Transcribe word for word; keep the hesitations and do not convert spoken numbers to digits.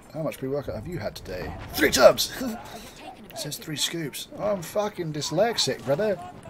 How much pre-workout have you had today? Three tubs! It says three scoops. I'm fucking dyslexic, brother.